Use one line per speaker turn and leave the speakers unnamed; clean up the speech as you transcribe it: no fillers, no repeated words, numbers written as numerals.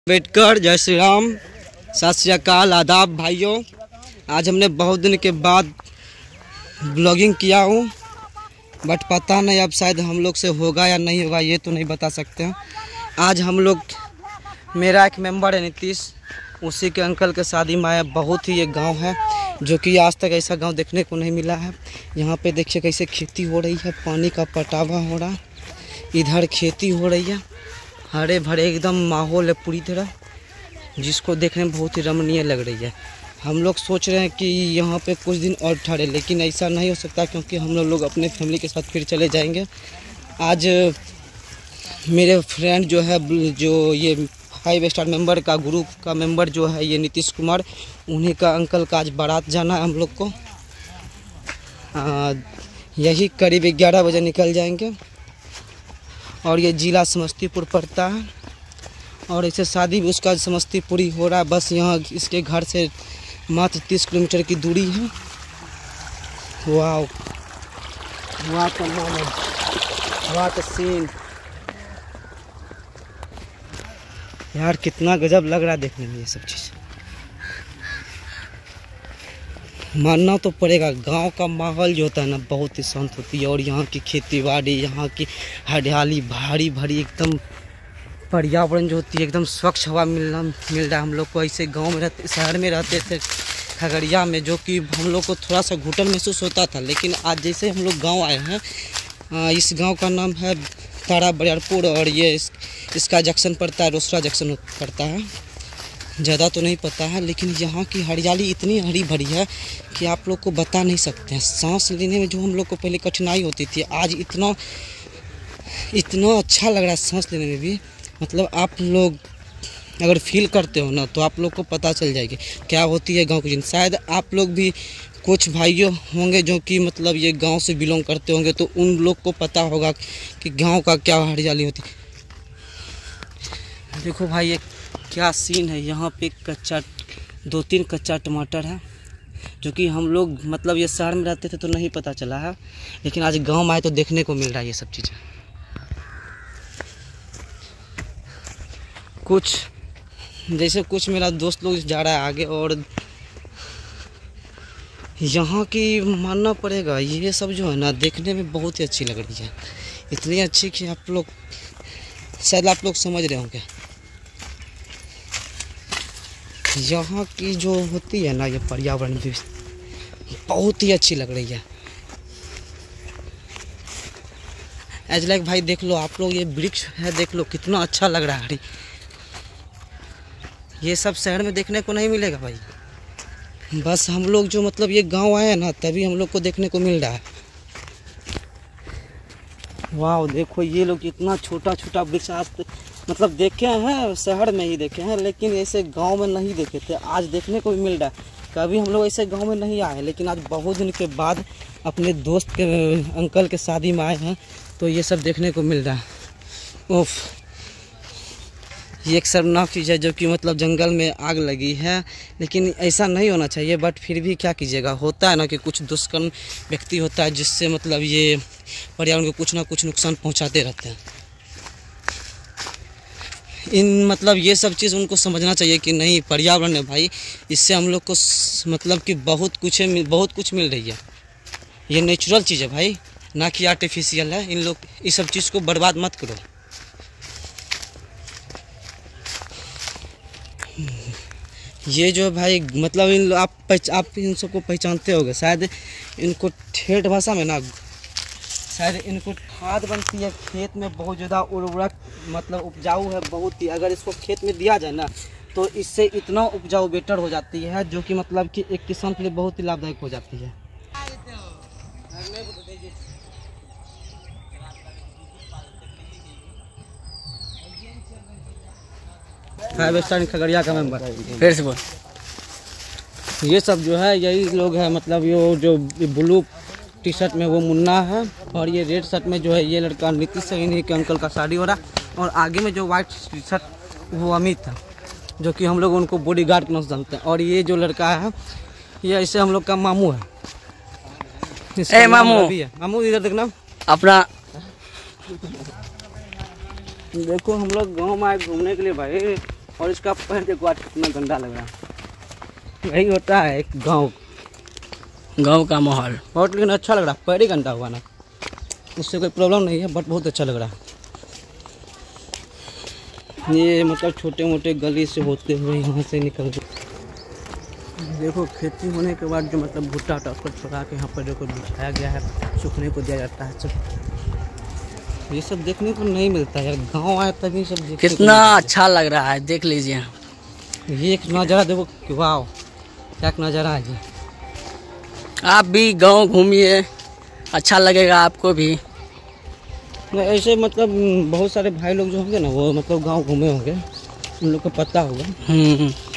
अम्बेडकर, जय श्री राम, सत श्री अकाल, आदाब भाइयों। आज हमने बहुत दिन के बाद ब्लॉगिंग किया हूँ, बट पता नहीं अब शायद हम लोग से होगा या नहीं होगा, ये तो नहीं बता सकते हैं। आज हम लोग, मेरा एक मेंबर है नीतीश, उसी के अंकल के शादी में आया। बहुत ही एक गांव है जो कि आज तक ऐसा गांव देखने को नहीं मिला है। यहाँ पे देखिए कैसे खेती हो रही है, पानी का पटावा हो रहा, इधर खेती हो रही है, हरे भरे एकदम माहौल है पूरी तरह, जिसको देखने में बहुत ही रमणीय लग रही है। हम लोग सोच रहे हैं कि यहाँ पे कुछ दिन और ठहरे, लेकिन ऐसा नहीं हो सकता क्योंकि हम लोग अपने फैमिली के साथ फिर चले जाएंगे। आज मेरे फ्रेंड जो है, जो ये 5 स्टार मेंबर का ग्रुप का मेंबर जो है ये नीतीश कुमार, उन्हीं का अंकल का आज बारात जाना है हम लोग को। यही करीब 11 बजे निकल जाएंगे और ये ज़िला समस्तीपुर पड़ता है और इसे शादी भी उसका समस्तीपुर ही हो रहा है। बस यहाँ इसके घर से मात्र 30 किलोमीटर की दूरी है। वाह वाह का मोमेंट, वाह का सीन यार, कितना गजब लग रहा है देखने में। ये सब चीज़ मानना तो पड़ेगा, गांव का माहौल जो होता है ना बहुत ही शांत होती है। और यहाँ की खेती बाड़ी, यहाँ की हरियाली भारी भरी एकदम, पर्यावरण जो होती है एकदम स्वच्छ हवा मिल रहा है हम लोग को। ऐसे गांव में रहते, शहर में रहते थे खगड़िया में, जो कि हम लोग को थोड़ा सा घुटन महसूस होता था, लेकिन आज जैसे हम लोग गाँव आए हैं, इस गाँव का नाम है तारा बरियारपुर और ये इसका जंक्शन पड़ता है, रोसड़ा जंक्शन पड़ता है। ज़्यादा तो नहीं पता है, लेकिन यहाँ की हरियाली इतनी हरी भरी है कि आप लोग को बता नहीं सकते हैं। सांस लेने में जो हम लोग को पहले कठिनाई होती थी, आज इतना अच्छा लग रहा है सांस लेने में भी। मतलब आप लोग अगर फील करते हो ना तो आप लोग को पता चल जाएगी क्या होती है गांव की जिंदगी। शायद आप लोग भी कुछ भाइयों होंगे जो कि मतलब ये गांव से बिलोंग करते होंगे, तो उन लोग को पता होगा कि गाँव का क्या हरियाली होती है। देखो भाई ये क्या सीन है, यहाँ पे 2-3 कच्चा टमाटर है, जो कि हम लोग मतलब ये शहर में रहते थे तो नहीं पता चला है, लेकिन आज गांव में आए तो देखने को मिल रहा है ये सब चीज़ें। कुछ जैसे कुछ मेरा दोस्त लोग जा रहा है आगे, और यहाँ की मानना पड़ेगा ये सब जो है ना देखने में बहुत ही अच्छी लग रही है। इतनी अच्छी कि आप लोग शायद आप लोग समझ रहे होंगे। यहाँ की जो होती है ना ये पर्यावरण भी बहुत ही अच्छी लग रही है। एज लाइक भाई देख लो आप लोग, ये वृक्ष है देख लो कितना अच्छा लग रहा है। ये सब शहर में देखने को नहीं मिलेगा भाई, बस हम लोग जो मतलब ये गांव आए हैं ना तभी हम लोग को देखने को मिल रहा है। वाह देखो ये लोग इतना छोटा छोटा वृक्ष आज मतलब देखे हैं, शहर में ही देखे हैं, लेकिन ऐसे गांव में नहीं देखे थे, आज देखने को भी मिल रहा है। कभी हम लोग ऐसे गांव में नहीं आए, लेकिन आज बहुत दिन के बाद अपने दोस्त के अंकल के शादी में आए हैं तो ये सब देखने को मिल रहा है। ओफ, ये एक शर्मनाक चीज़ है जो कि मतलब जंगल में आग लगी है, लेकिन ऐसा नहीं होना चाहिए, बट फिर भी क्या कीजिएगा, होता है ना कि कुछ दुष्कर्म व्यक्ति होता है जिससे मतलब ये पर्यावरण को कुछ ना कुछ नुकसान पहुंचाते रहते हैं। इन मतलब ये सब चीज़ उनको समझना चाहिए कि नहीं, पर्यावरण है भाई, इससे हम लोग को मतलब कि बहुत कुछ मिल रही है। ये नेचुरल चीज़ है भाई, ना कि आर्टिफिशियल है। इन लोग इस सब चीज़ को बर्बाद मत करो। ये जो भाई मतलब आप इन सबको पहचानते होंगे शायद, इनको ठेठ भाषा में ना शायद इनको खाद बनती है खेत में, बहुत ज़्यादा उर्वरक मतलब उपजाऊ है बहुत ही। अगर इसको खेत में दिया जाए ना तो इससे इतना उपजाऊ बेटर हो जाती है, जो कि मतलब कि एक किसान के लिए बहुत ही लाभदायक हो जाती है। फाइव स्टार खगड़िया का मेंबर फिर से बोल। ये सब जो है यही लोग हैं, मतलब ये जो ब्लू टी शर्ट में वो मुन्ना है, और ये रेड शर्ट में जो है ये लड़का नीतीश से, इन्हीं के अंकल का शादी हो रहा। और आगे में जो वाइट टी शर्ट वो अमित है, जो कि हम लोग उनको बॉडीगार्ड के नाम से जानते हैं। और ये जो लड़का है ये ऐसे हम लोग का मामू है। मामू इधर देखना अपना। देखो हम लोग गांव में आए घूमने के लिए भाई, और इसका पैर देखो आज कितना गंदा लग रहा है। यही होता है एक गांव का माहौल। बहुत लेकिन अच्छा लग रहा है, पैर ही गंदा हुआ ना, उससे कोई प्रॉब्लम नहीं है, बट बहुत अच्छा लग रहा है। ये मतलब छोटे मोटे गली से होते हुए यहाँ से निकल देखो खेती होने के बाद जो मतलब भुट्टा टाप पर छोड़ा के यहाँ पर देखो बिछाया गया है, सूखने को दिया जाता है। सब ये सब देखने को नहीं मिलता है यार, गांव आए तभी सब।
कितना अच्छा लग रहा है, देख लीजिए
ये एक नज़ारा देखो, वाह क्या नज़ारा है।
आप भी गांव घूमिए, अच्छा लगेगा आपको भी।
ऐसे मतलब बहुत सारे भाई लोग जो होंगे ना, वो मतलब गांव घूमे होंगे, उन लोग को पता होगा।